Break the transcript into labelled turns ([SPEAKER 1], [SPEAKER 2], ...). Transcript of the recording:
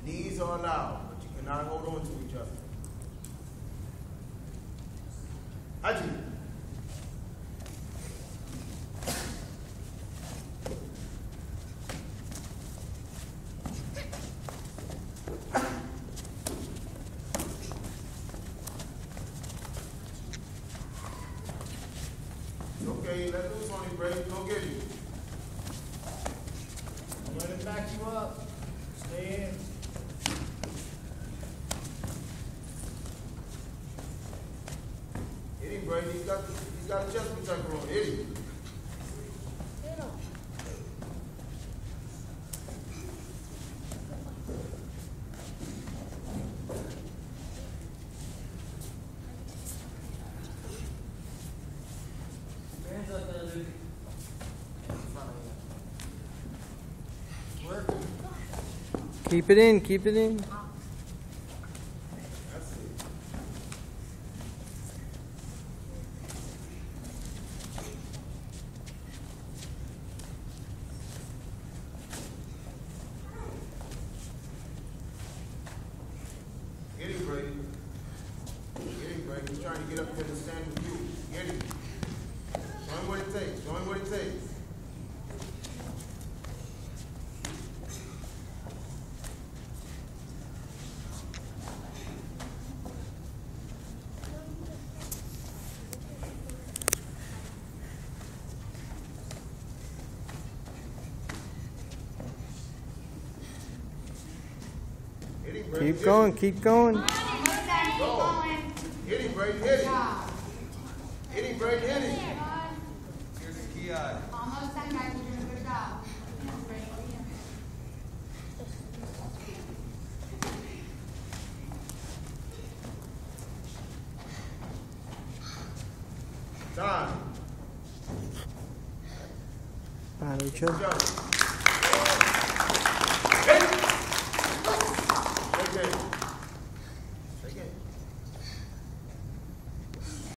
[SPEAKER 1] Knees are allowed, but you cannot hold on to each other. Haji. Okay, let loose on him, Braden. Go get him.
[SPEAKER 2] Let him back you up. Stay in.
[SPEAKER 1] Hit him, Braden. He's got a chest protector on. Hit him.
[SPEAKER 3] Keep it in, keep it in.
[SPEAKER 1] That's it. Get him, Brady. Get him, Brady. He's trying to get up there to stand with you. Get him. Show him what it takes. Show him what it takes.
[SPEAKER 3] Keep going, keep going.
[SPEAKER 1] Go. Hit him, Brady, hit him. Hit him, Brady, hit him.
[SPEAKER 4] Here's the key eye.
[SPEAKER 5] Almost done, guys. You're doing a good job.
[SPEAKER 1] Time.
[SPEAKER 3] Behind each other.
[SPEAKER 1] Hit. Okay.